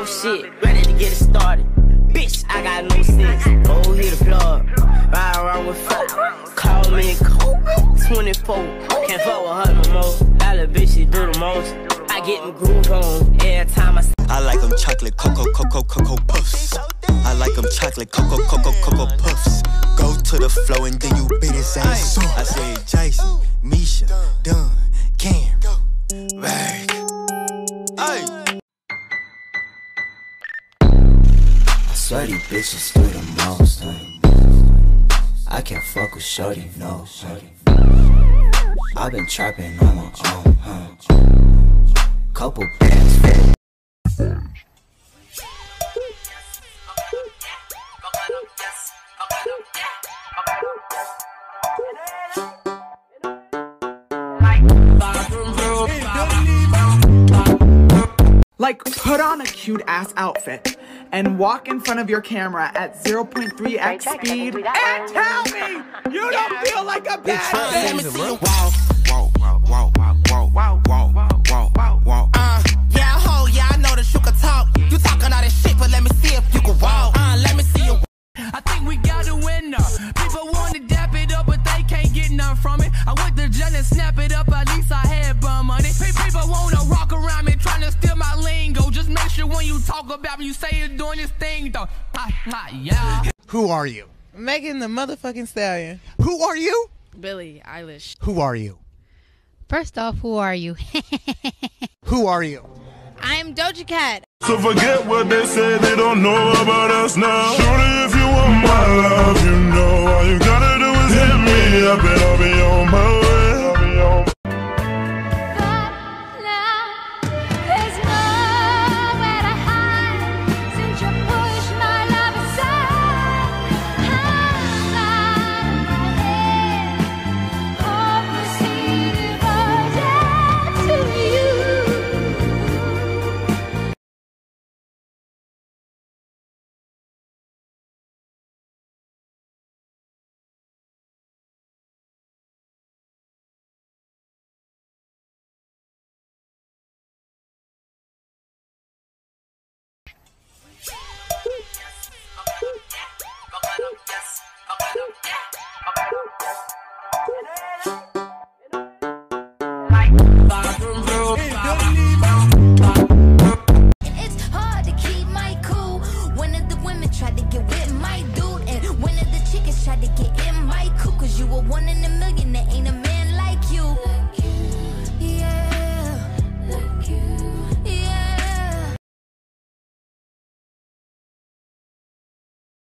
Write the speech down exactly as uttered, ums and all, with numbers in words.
Oh shit, ready to get it started. Bitch, I got no sense. Oh, hit the plug. Ride around with folk. Call me twenty-four. Can't fuck with her no more. That little bitch, she do the most. I get them groove on every time I. I like them chocolate cocoa cocoa cocoa puffs. I like them chocolate cocoa cocoa cocoa puffs. Go to the flow and then you beat his ass. I say Jason, Misha, Dunn, Cam, Rag. Hey. I swear these bitches do the most. I can't fuck with shorty, no. I've been trapping on my own, huh? Couple bands for like, put on a cute ass outfit and walk in front of your camera at zero point three x speed and tell me you don't feel like a bad bitch. Let me see you walk, walk, walk, walk, walk, walk, walk, walk, walk, walk, walk. Uh, yeah, ho, yeah, I know that you can talk. You talking all that shit, but let me see if you can walk. Uh, let me see you. I think we got a winner. People want to dap it up, but they can't get none from it. I went to jail and snap it up, at least I had bum money. People want to rock around me, trying to steal my lingo. Just make sure when you talk about me, you say you're doing this thing, though. Ha, ha, yeah. Who are you? Megan the motherfucking Stallion. Who are you? Billie Eilish. Who are you? First off, who are you? Who are you? I'm Doja Cat. So forget what they say, they don't know about us now. Shorty, if you want my love, you know all you gotta do is hit me up and I'll be on my way. I'll be on. It's hard to keep my cool. One of the women tried to get with my dude, and one of the chickens tried to get in my cool. Cause you were one in a million, there ain't a man like you.